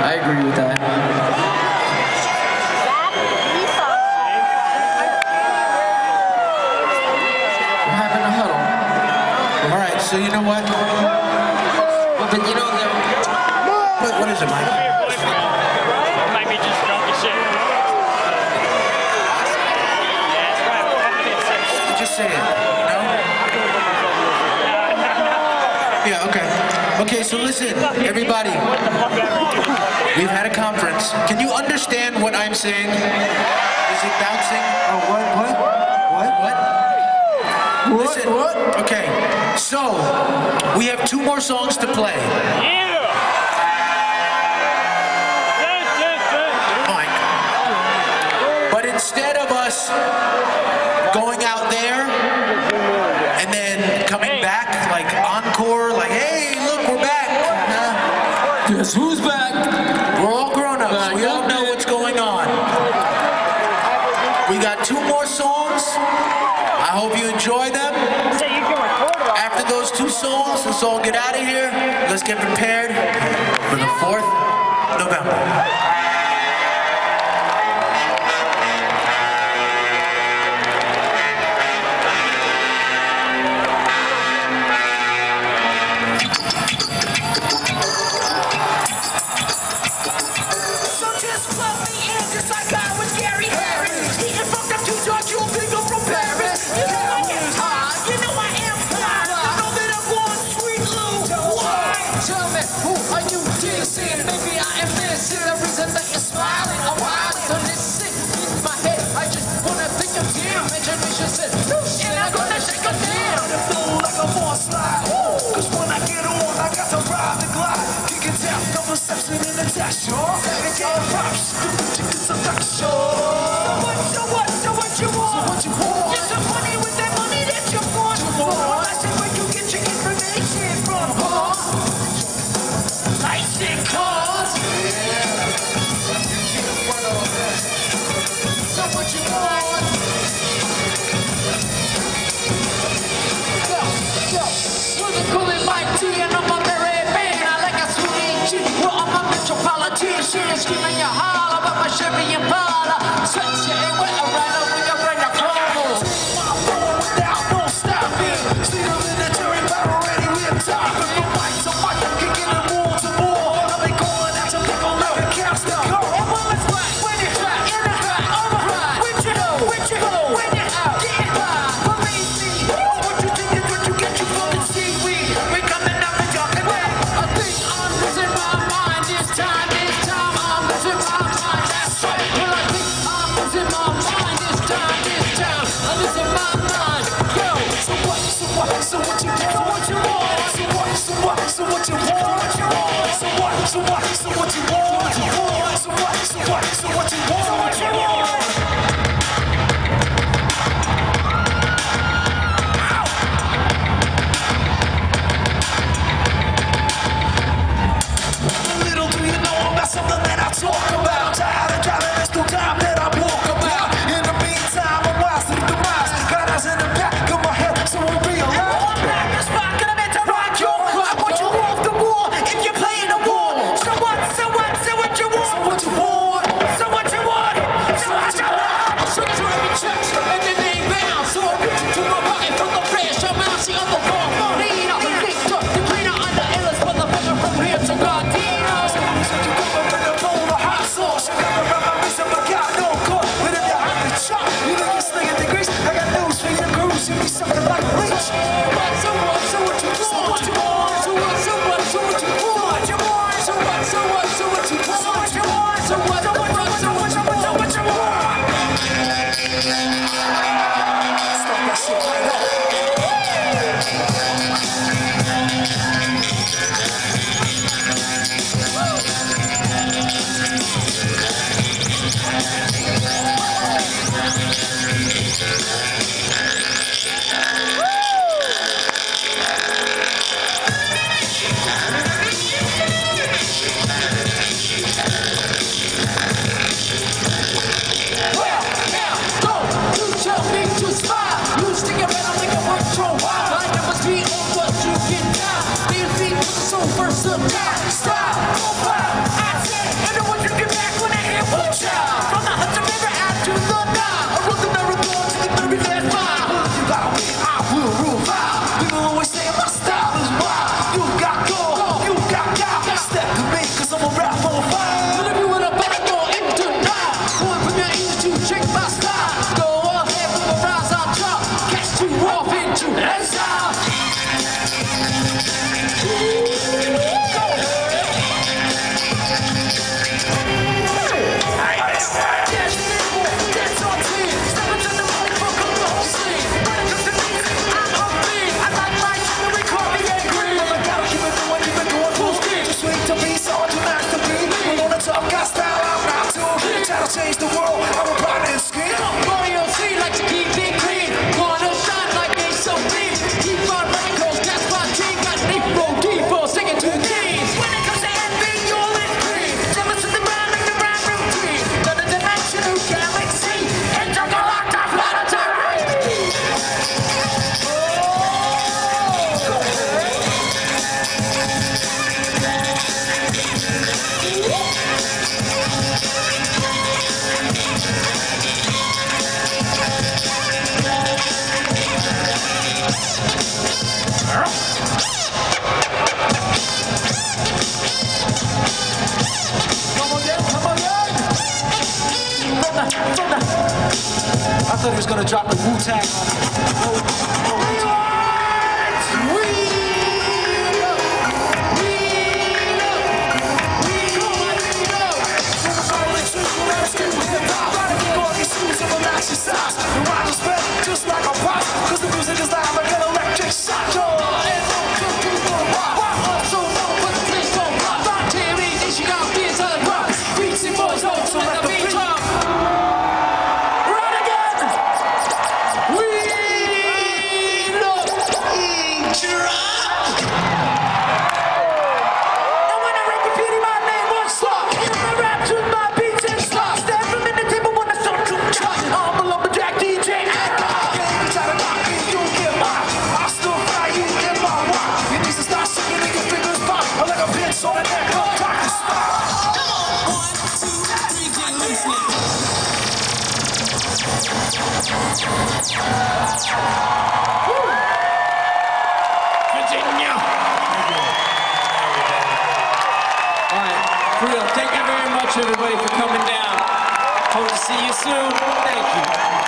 I agree with that. We're having a huddle. All right, so you know what? But you know, What is it, Mike? Might be just drunk as shit. Yeah, it's right. I'm just saying, you know? Yeah, okay. Okay, so listen, everybody. We've had a conference. Can you understand what I'm saying? Is it bouncing? Oh, what? Listen, What? okay, so we have 2 more songs to play. Mike. But instead of us going out there and then coming back like encore, like, hey, look, we're back. guess who's back? We're all grown-ups. We all know what's going on. We got 2 more songs. I hope you enjoy them. After those 2 songs, let's all get out of here. Let's get prepared for the 4th of November. Screaming your holler about my Chevy Impala. Sweat your wet around over your brain of clothes. I'm going without no stopping. See the military power ready with top. If the lights are white, kicking them wall to wall. I'll be going out to people like a cast the car. And woman's right, when you're dry, in the dry, on the ride. When you know, when you go, when you're out, getting by. Believe me, what you think is what you get, you fucking seaweed. We coming out and talking back. I think I'm losing my mind this time. So what? want you to rock. And when I rap graffiti, my name was Slug. And I rap to my beats and slugs. Stand from in the table when I start to chug. I'm a lumberjack DJ. Every time I rock me, you get mine. I still fly you in my rock. You need to start singing and your fingers pop. I'm like a bitch on the neck of Dr. Spock. Come on, 1, 2, 3, get loose now. Virginia. All right, for real, thank you very much, everybody, for coming down. Hope to see you soon. Thank you.